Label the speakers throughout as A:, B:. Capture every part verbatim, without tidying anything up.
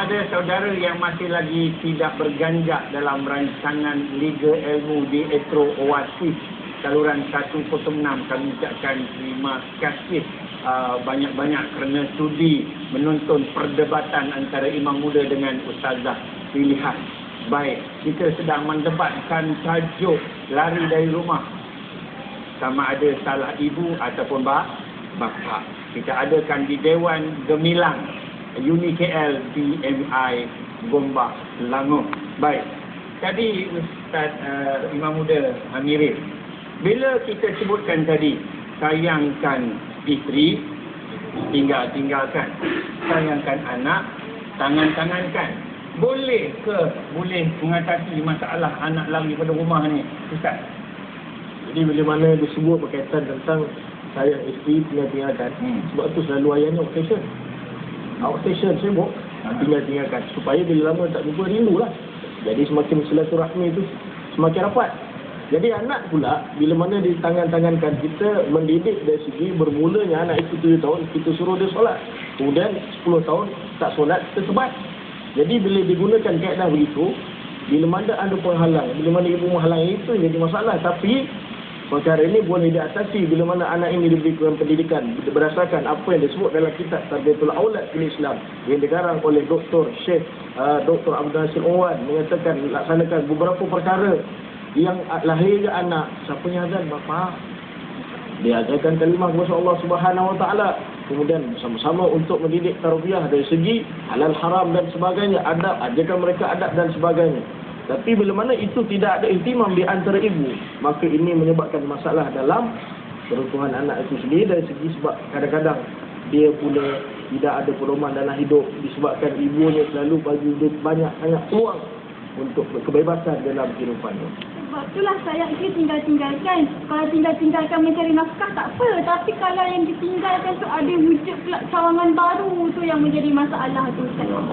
A: kepada saudara yang masih lagi tidak berganjak dalam rancangan Liga Ilmu di Etro Oasis saluran seratus enam, kami ucapkan terima kasih uh, banyak-banyak kerana sudi menonton perdebatan antara imam muda dengan ustazah pilihan. Baik, kita sedang mendebatkan tajuk lari dari rumah, sama ada salah ibu ataupun bapa. Kita adakan di Dewan Gemilang Uni K L B M I Gombak Selangor. Baik, tadi Ustaz uh, Imam Muda Amiril, bila kita sebutkan tadi sayangkan isteri, tinggal-tinggalkan, sayangkan anak, tangan-tangankan, boleh ke boleh mengatasi masalah anak lari pada rumah ni, Ustaz?
B: Jadi bila mana disebut berkaitan tentang sayang isteri, tinggal-tinggalkan, hmm. sebab tu selalu ayahnya outstation. Outstation sibuk, tinggal-tinggalkan. Supaya bila lama tak jumpa, rindu lah. Jadi semakin silaturahmi itu semakin rapat. Jadi anak pula, bila mana di tangan-tangankan, kita mendidik dari segi bermulanya anak itu tujuh tahun, kita suruh dia solat. Kemudian sepuluh tahun tak solat, kita sebat. Jadi bila digunakan kaedah begitu, bila mana ada penghalang, bila mana ibu menghalang, itu jadi masalah. Tapi perkara ini boleh diatasi bila mana anak ini diberikan pendidikan berdasarkan apa yang disebut dalam kitab Tarbiyatul Aulad fil Islam yang dikarang oleh Doktor Syekh uh, Doktor Abdul Nasir Owan, mengatakan laksanakan beberapa perkara yang lahirnya anak. Siapanya azan? Bapa. Dia ajarkan kalimah kepada Allah Subhanahu Wa Taala. Kemudian bersama-sama untuk mendidik tarbiyah dari segi halal haram dan sebagainya, adab, ajarkan mereka adab dan sebagainya. Tapi bila mana itu tidak ada ihtimam di antara ibu, maka ini menyebabkan masalah dalam peruntuhan anak itu sendiri dari segi sebab kadang-kadang dia pula tidak ada pedoman dalam hidup disebabkan ibunya selalu bagi dia banyak banyak peluang untuk kebebasan dalam kehidupannya.
C: Sebab itulah saya ini tinggal-tinggalkan. Kalau tinggal-tinggalkan mencari nafkah tak apa. Tapi kalau yang ditinggalkan tu ada wujud pula cawangan baru, tu yang menjadi masalah tu.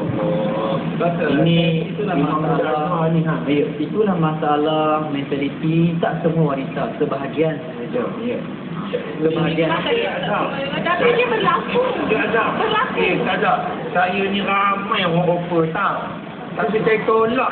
D: Ini itulah masalah ni ha. Ya, itulah masalah mentaliti tak semua wanita, sebahagian sahaja. Ya. Sebahagian.
C: Tapi dia berlaku. Berlaku.
A: Eh, tak ada. Saya ni ramai orang offer tau. Tapi saya tolak.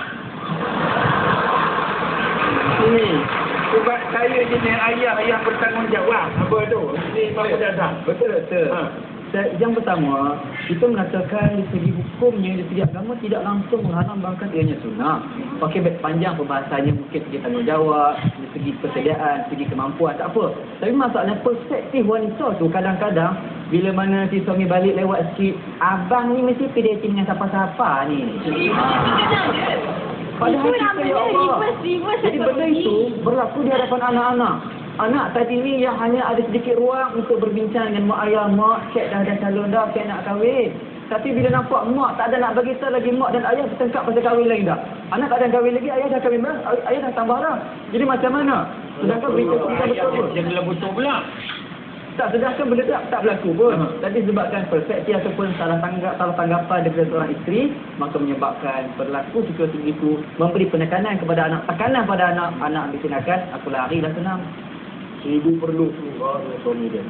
A: Ini sebab saya jenis ayah yang bertanggungjawab. Apa tu? Ini apa dasar?
D: Betul betul. Ha. Yang pertama, kita mengatakan di segi hukumnya, di segi agama tidak langsung menghalang bahkan ianya sunnah. Pakai panjang perbahasannya, mungkin segi tanggungjawab, di segi persediaan, segi kemampuan, tak apa. Tapi masalahnya perspektif wanita tu kadang-kadang bila mana si suami balik lewat sikit, abang ni mesti pergi dating dengan siapa-siapa ni. Padahal kita ya Allah. Jadi benda itu berlaku di hadapan anak-anak. Anak tadi ni yang hanya ada sedikit ruang untuk berbincang dengan mak ayah. Mak, cik dah ada calon dah, cik nak kahwin. Tapi bila nampak mak tak ada nak bagi tahu lagi, mak dan ayah bertengkar pasal kahwin lagi dah. Anak tak ada kahwin lagi, ayah dah kahwin dah, ayah dah tambah dah. Jadi macam mana? Sedangkan berita kita betul.
A: Janganlah betul pula.
D: Tak, sedangkan benda tak, tak berlaku pun. Uh-huh. Tapi sebabkan persepsi ataupun salah tanggap, salah tanggapan daripada seorang isteri, maka menyebabkan berlaku situasi itu, memberi penekanan kepada anak, tekanan pada anak, anak dikenalkan, aku lari dah senang.
B: Ibu perlu keluar dengan suami dia.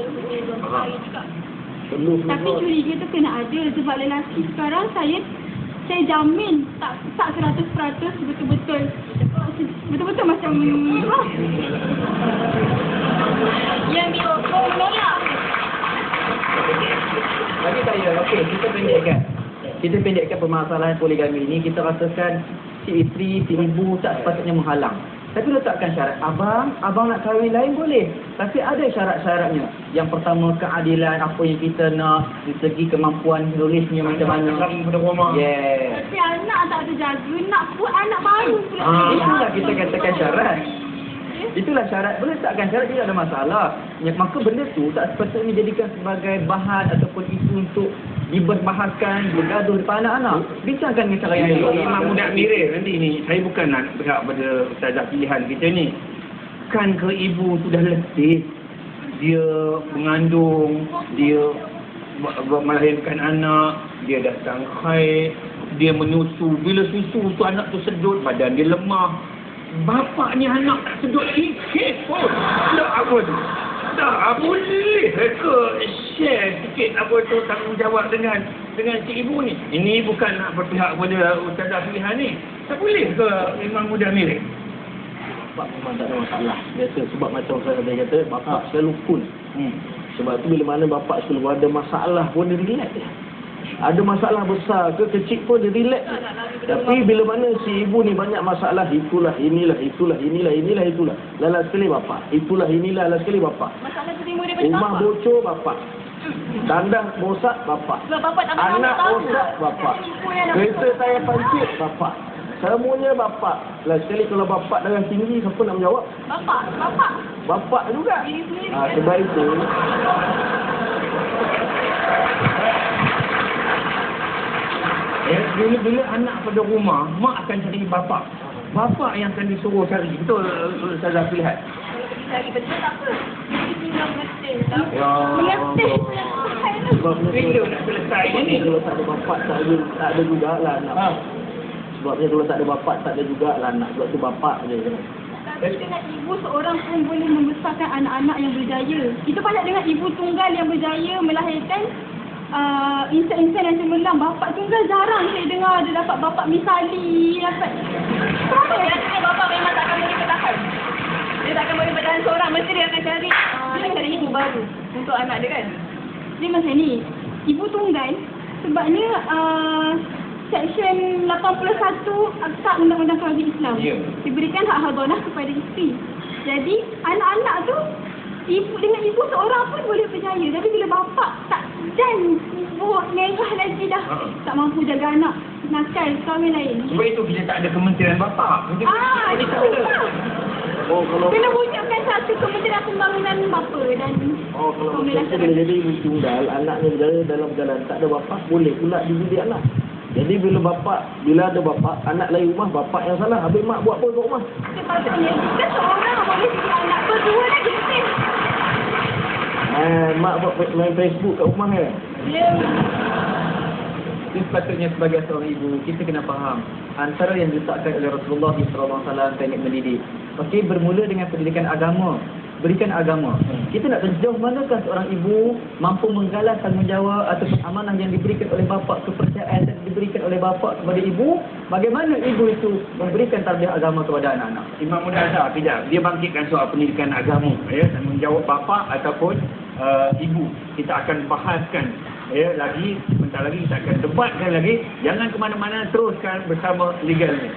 B: Perlu keluar.
C: Tapi curiga tu kena ada sebab lelaki sekarang saya saya jamin tak tak seratus peratus betul-betul betul-betul macam oh. Yang diokong menolak.
D: Bagi saya, okey, kita pendekkan. Kita pendekkan permasalahan poligami ini, kita rasakan si isteri, si ibu tak sepatutnya menghalang. Tapi letakkan syarat, abang, abang nak kahwin lain boleh. Tapi ada syarat-syaratnya. Yang pertama, keadilan, apa yang kita nak, di segi kemampuan nulisnya macam mana. Yeah.
C: Tapi anak tak terjaga, nak buat anak baru pula.
D: Ah, itulah kita katakan syarat. Itulah syarat. Boleh letakkan syarat, tidak ada masalah. Ya, maka benda tu tak sepatutnya dijadikan sebagai bahan ataupun isu untuk diberbahaskan, bergaduh depan anak-anak. Bincangkan dengan cara yang lain.
A: Imam Muda Amiril nanti ni, saya bukan nak berhak pada ustazah pilihan kita ni. Kan ke ibu tu dah letih. Dia mengandung, dia melahirkan anak, dia datang haid, dia menyusu. Bila susu tu anak tu sedut, badan dia lemah. Bapak ni anak tak sedut sikit pun. Tak apa tu. Tak boleh ke share sikit apa tu tanggungjawab dengan dengan cik ibu ni. Ini bukan nak berpihak pada Ustazah pilihan ni. Tak boleh ke Imam Muda milih?
B: Bapak memang tak ada masalah. Biasa sebab macam saya tadi kata, bapak
A: Ha.
B: selalu cool.
A: Hmm.
B: Sebab tu bila mana bapak selalu ada masalah pun dia relax je. Ada masalah besar ke kecil pun dia relax je. Tapi bila mana si ibu ni banyak masalah, itulah, inilah, itulah, inilah, inilah, itulah. Lala sekali bapak. Itulah, inilah, lala sekali bapak.
C: Masalah tu timbul daripada
B: Rumah
C: bapak.
B: bocor bapak. Tandas rosak bapak.
C: Sebab bapak tak pernah
B: Anak
C: tahu.
B: rosak bapak.
C: Ibu yang nak
B: Kereta
C: betul.
B: saya pancit bapak. Semuanya bapak. Last sekali kalau bapak darah tinggi, siapa nak menjawab?
C: Bapak, bapak.
B: Bapak juga.
C: Diri sendiri.
B: Ha, sebab itu
A: Ya, bila, bila anak pada rumah, mak akan cari bapak. Bapak yang akan disuruh cari. Betul Ustazah pilihan.
C: Cari betul tak apa. Dia tinggal mengetih.
A: Ya.
C: Mengetih.
B: sebabnya
A: Bila
B: kalau,
A: nak selesai ini?
B: kalau tak ada bapak tak ada tak ada jugalah anak.
A: Ha.
B: Sebabnya kalau tak ada bapak tak ada jugalah anak. Sebab tu bapak je.
C: Tapi dengan ibu seorang pun boleh membesarkan anak-anak yang berjaya. Kita banyak dengar ibu tunggal yang berjaya melahirkan uh, insan-insan yang cemerlang. Bapak tunggal jarang saya dengar dia dapat bapak misali, dapat. Biasanya bapak memang tak akan boleh bertahan. Dia tak akan boleh bertahan seorang. Mesti dia akan cari, uh, dia cari ibu baru untuk anak dia kan. Dia macam ni, ibu tunggal sebabnya uh, Seksyen lapan puluh satu Akta Undang-Undang Keluarga Islam
A: Ya.
C: diberikan hak hadanah kepada isteri. Jadi anak-anak tu ibu dengan ibu seorang pun boleh berjaya. Tapi bila bapa tak dan ibu merah lagi dah
A: Ha.
C: tak mampu jaga anak, nakal, kahwin lain.
A: Sebab itu kita tak ada kementerian bapak. Kita
C: Ah,
A: kita
C: itu
A: tak ada.
C: lah.
B: Oh kalau
C: Kena wujudkan satu Kementerian Pembangunan Bapa dan
B: Oh kalau macam
C: Pemilihan
B: tu bila jadi ibu tunggal, anaknya berjaya dalam jalan tak ada bapak, boleh pula dididik anak. Jadi bila bapak, bila ada bapak, anak lain rumah, bapak yang salah. Habis mak buat apa kat rumah?
C: sepatutnya jika seorang boleh jadi anak berdua lagi mungkin.
B: Eh, mak buat main Facebook kat rumah kan?
C: Dia
D: Jadi sepatutnya sebagai seorang ibu, kita kena faham antara yang diletakkan oleh Rasulullah sallallahu alaihi wasallam teknik mendidik. Okey, bermula dengan pendidikan agama. Berikan agama. Kita nak sejauh manakah seorang ibu mampu menggalas tanggungjawab ataupun amanah yang diberikan oleh bapa, kepercayaan yang diberikan oleh bapa kepada ibu, bagaimana ibu itu memberikan tarbiyah agama kepada anak-anak.
A: Imam Muda Azhar tidak. Dia bangkitkan soal pendidikan agama, ya, tanggungjawab bapa ataupun uh, ibu. Kita akan bahaskan, ya, lagi sebentar lagi kita akan debatkan lagi. Jangan ke mana-mana, teruskan bersama Legal ni.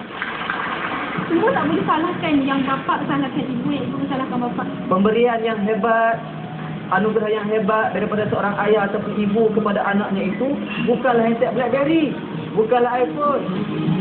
C: semua tak boleh salahkan yang bapa salahkan ibu, yang ibu salahkan bapa.
D: Pemberian yang hebat, anugerah yang hebat daripada seorang ayah ataupun ibu kepada anaknya itu bukanlah handset BlackBerry, bukanlah iPhone,